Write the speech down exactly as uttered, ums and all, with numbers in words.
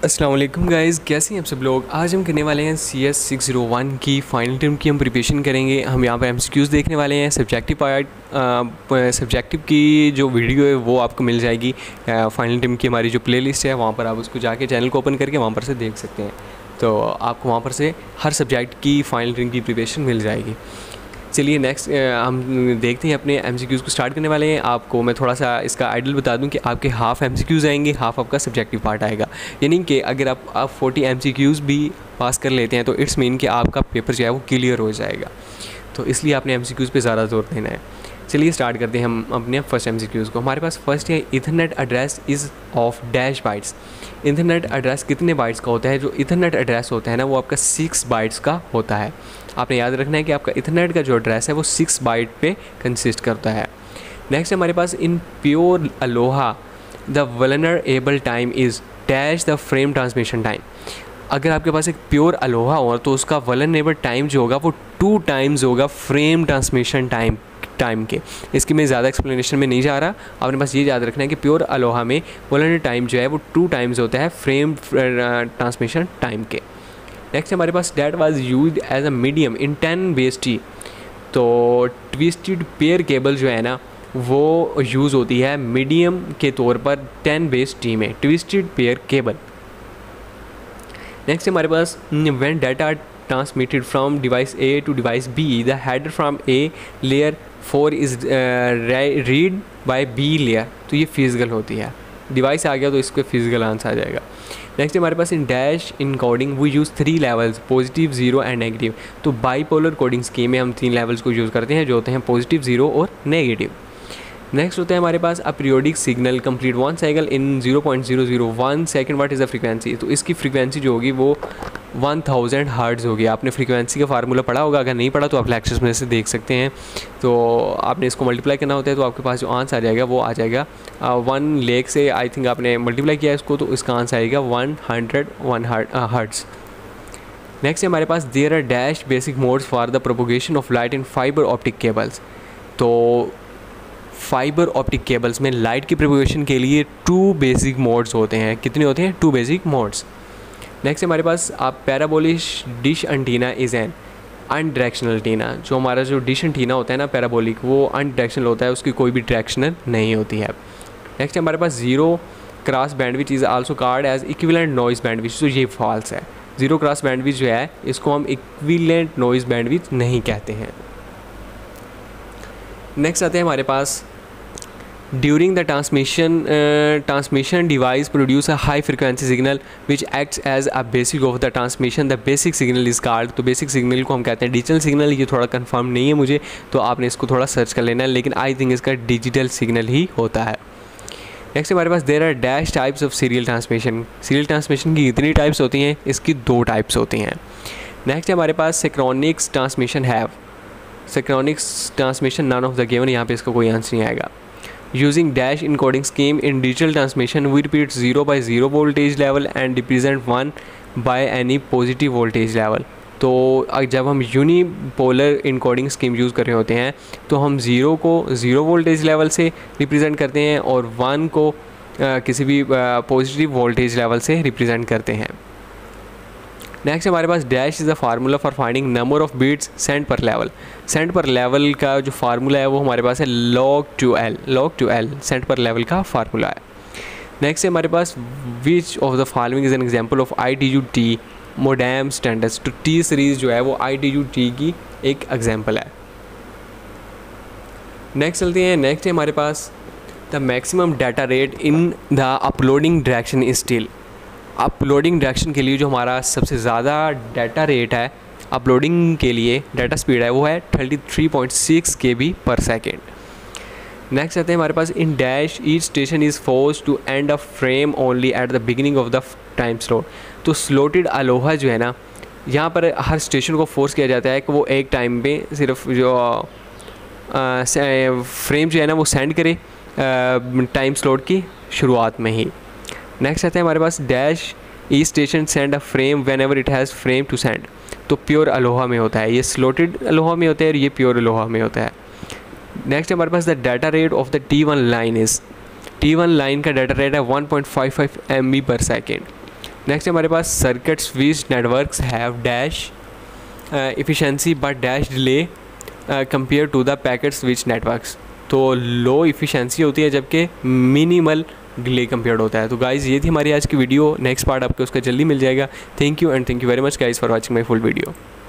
अस्सलाम वालेकुम गाइज़, कैसे हैं आप सब लोग। आज हम करने वाले हैं C S six zero one की फ़ाइनल टर्म की हम प्रिपरेशन करेंगे। हम यहाँ पर एम सी क्यूज़ देखने वाले हैं। सब्जेक्टिव पार्ट सब्जेक्टिव की जो वीडियो है वो आपको मिल जाएगी फ़ाइनल टर्म की हमारी जो प्लेलिस्ट है, वहाँ पर आप उसको जाके चैनल को ओपन करके वहाँ पर से देख सकते हैं। तो आपको वहाँ पर से हर सब्जेक्ट की फ़ाइनल टर्म की प्रिपरेशन मिल जाएगी। चलिए नेक्स्ट हम देखते हैं, अपने एमसीक्यूज़ को स्टार्ट करने वाले हैं। आपको मैं थोड़ा सा इसका आइडल बता दूं कि आपके हाफ़ एमसीक्यूज़ आएंगे, हाफ़ आपका सब्जेक्टिव पार्ट आएगा। यानी कि अगर आप आप फोर्टी एमसीक्यूज़ भी पास कर लेते हैं तो इट्स मीन कि आपका पेपर जो है वो क्लियर हो जाएगा। तो इसलिए आपने एमसीक्यूज़ पे ज़्यादा जोर देना है। चलिए स्टार्ट करते हैं हम अपने फर्स्ट एमसीक्यूज़ को। हमारे पास फर्स्ट है, Ethernet address is of dash bytes. Ethernet address कितने बाइट्स का होता है? जो इथरनेट एड्रेस होता है ना वो आपका सिक्स बाइट्स का होता है। आपने याद रखना है कि आपका इथरनेट का जो एड्रेस है वो सिक्स बाइट पे कंसिस्ट करता है। नेक्स्ट हमारे पास, in pure ALOHA the vulnerable time is dash the frame transmission time. अगर आपके पास एक प्योर अलोहा हो तो उसका वल्नरेबल टाइम जो होगा वो टू टाइम्स होगा फ्रेम ट्रांसमिशन टाइम टाइम के। इसकी मैं ज़्यादा एक्सप्लेनेशन में नहीं जा रहा, आपने बस ये याद रखना है कि प्योर अलोहा में वल्नरेबल टाइम जो है वो टू टाइम्स होता है फ्रेम ट्रांसमिशन टाइम के। नेक्स्ट हमारे पास, that was used as a medium in ten base T. तो ट्विस्टेड पेयर केबल जो है ना वो यूज़ होती है मीडियम के तौर पर टेन बेस टी में, ट्विस्टेड पेयर केबल। नेक्स्ट हमारे पास, when data transmitted from device A to device B the header from A layer four is read by B layer. तो ये फिजिकल होती है, डिवाइस आ गया तो इसको फिजिकल आंसर आ जाएगा। नेक्स्ट हमारे पास, in dash encoding we use three levels, positive, zero and negative. तो बाईपोलर कोडिंग स्कीम में हम तीन लेवल्स को यूज़ करते हैं जो होते हैं पॉजिटिव, ज़ीरो और नेगेटिव। नेक्स्ट होता है हमारे पास, a periodic signal complete one cycle in zero point zero zero one second, what is the frequency. तो इसकी फ्रीक्वेंसी जो होगी वो वन थाउजेंड हर्ट्ज़ होगी। आपने फ्रीक्वेंसी का फार्मूला पढ़ा होगा, अगर नहीं पढ़ा तो आप लेक्चर्स में से देख सकते हैं। तो आपने इसको मल्टीप्लाई करना होता है तो आपके पास जो आंसर आ जाएगा वो आ जाएगा वन लेख से, आई थिंक आपने मल्टीप्लाई किया इसको तो इसका आंसर आएगा one hundred one hertz. Next हमारे पास, there are dash basic modes for the propagation of light in fibre optic cables. तो फाइबर ऑप्टिक केबल्स में लाइट की प्रोपोगेशन के लिए टू बेसिक मोड्स होते हैं। कितने होते हैं? To basic modes. नेक्स्ट हमारे पास, आप parabolic dish antenna is an unidirectional antenna. जो हमारा जो डिश एंटीना होता है ना पैराबोलिक, वो अनडायरेक्शनल होता है, उसकी कोई भी डायरेक्शनल नहीं होती है। नेक्स्ट हमारे पास, zero cross bandwidth is also called as equivalent noise bandwidth. तो ये फॉल्स है, जीरो क्रॉस बैंडविड्थ जो है इसको हम इक्विवेलेंट नॉइज़ बैंडविड्थ नहीं कहते हैं। नेक्स्ट आते हैं हमारे पास, during the transmission transmission device produce a high frequency signal which acts as a basic of the transmission, the basic signal is called. तो बेसिक सिग्नल को हम कहते हैं डिजिटल सिग्नल। ये थोड़ा कंफर्म नहीं है मुझे, तो आपने इसको थोड़ा सर्च कर लेना है, लेकिन आई थिंक इसका डिजिटल सिग्नल ही होता है। नेक्स्ट हमारे पास, there are dash types of serial transmission. Serial transmission की कितनी टाइप्स होती हैं? इसकी दो टाइप्स होती हैं। नेक्स्ट हमारे पास, synchronous transmission have synchronous transmission none of the given. यहाँ पे इसका कोई आंसर नहीं आएगा। Using dash encoding scheme in digital transmission we repeat zero by zero voltage level and represent one by any positive voltage level. तो जब हम unipolar encoding scheme use कर रहे होते हैं तो हम ज़ीरो को ज़ीरो वोल्टेज लेवल से रिप्रेजेंट करते हैं और वन को आ, किसी भी पॉजिटिव वोल्टेज लेवल से रिप्रेजेंट करते हैं। नेक्स्ट हमारे पास, dash is the formula for finding number of bits sent per level. Sent per level का जो फार्मूला है वो हमारे पास है log two L, log two L sent per level का फार्मूला है। नेक्स्ट है हमारे पास, which of the following is an example of I T U T modem standards. तो टी सीरीज़ जो है वो आई टी यू टी की एक एग्जाम्पल है। नेक्स्ट चलते हैं, नेक्स्ट है हमारे पास, the maximum data rate in the uploading direction is still. Uploading direction के लिए जो हमारा सबसे ज़्यादा डाटा रेट है अपलोडिंग के लिए, डाटा स्पीड है, वो है thirty three point six K B per second. Next आते हैं हमारे पास, in dash each station is force to send a frame only at the beginning of the time slot. तो स्लॉटेड अलोहा जो है ना, यहाँ पर हर स्टेशन को फोर्स किया जाता है कि वो एक टाइम पे सिर्फ जो आ, फ्रेम जो है ना वो सेंड करे टाइम स्लॉट की शुरुआत में ही। नेक्स्ट आता है हमारे पास, dash each station send a frame whenever it has frame to send. तो प्योर अलोहा में होता है, ये स्लॉटेड अलोहा में होता है और ये प्योर अलोहा में होता है। नेक्स्ट हमारे पास, the data rate of the T one line is, T one line का डाटा रेट है one point five five M B per second. Next हमारे पास circuit switch networks have dash efficiency but dash delay compare to the packet switch networks. तो low efficiency होती है जबकि minimal delay compared होता है। तो गाइज़ ये थी हमारी आज की वीडियो, नेक्स्ट पार्ट आपको उसका जल्दी मिल जाएगा। Thank you and thank you very much guys for watching my full video.